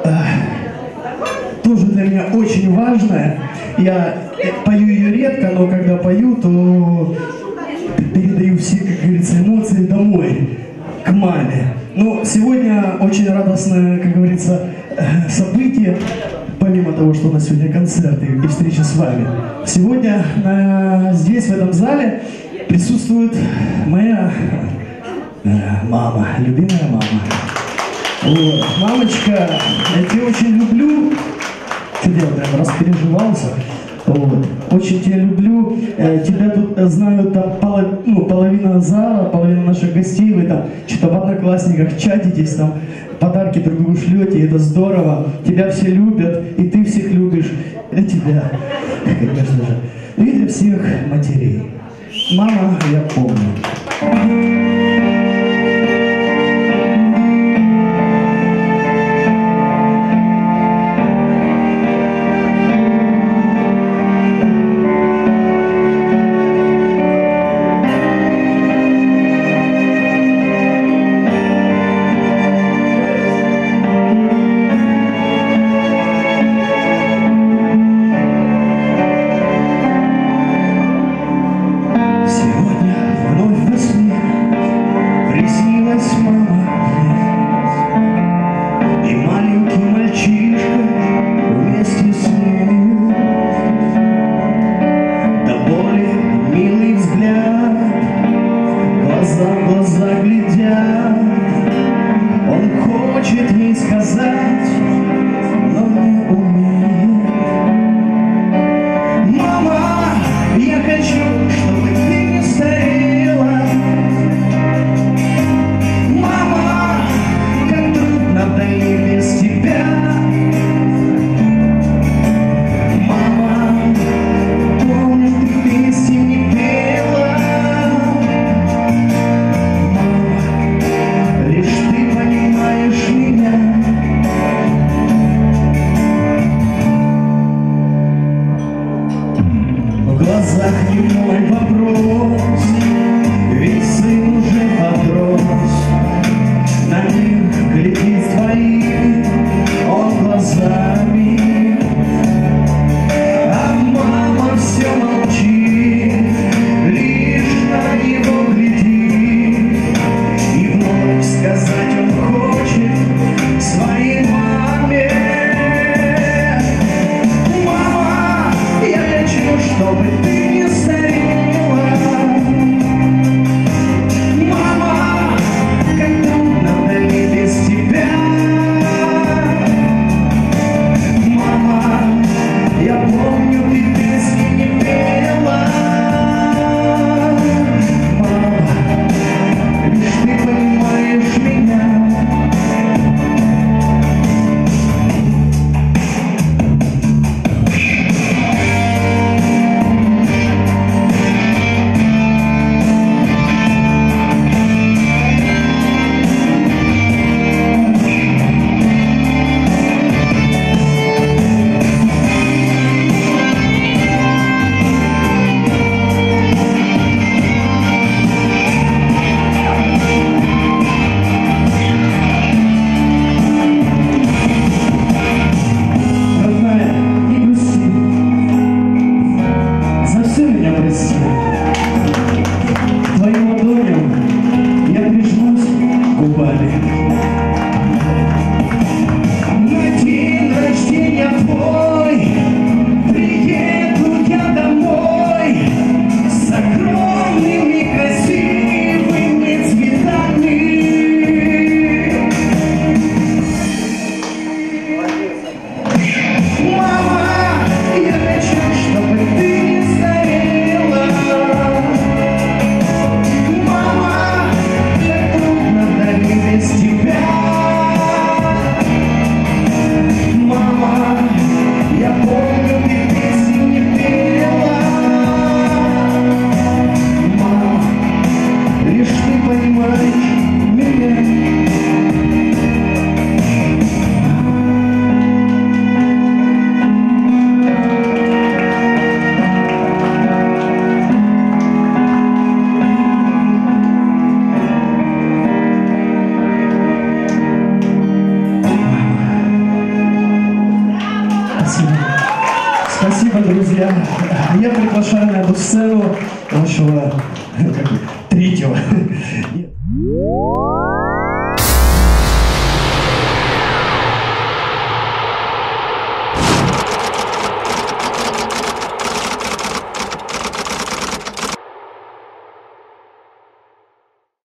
тоже для меня очень важная. Я пою ее редко, но когда пою, то передаю все, как говорится, эмоции домой, к маме. Но сегодня очень радостное, как говорится, событие, помимо того, что у нас сегодня концерты и встреча с вами. Сегодня здесь, в этом зале, присутствует моя мама, любимая мама. Вот. Мамочка, я тебя очень люблю. Что делать, прям распереживался. Вот. Очень тебя люблю. Тебя тут знают там половина зала, половина наших гостей. Вы там что-то в Одноклассниках чатитесь, там подарки друг другу шлете. Это здорово. Тебя все любят, и ты всех любишь. Для тебя, конечно же. И для всех матерей. Мама, я помню. друзья, я приглашаю на эту сцену нашего третьего.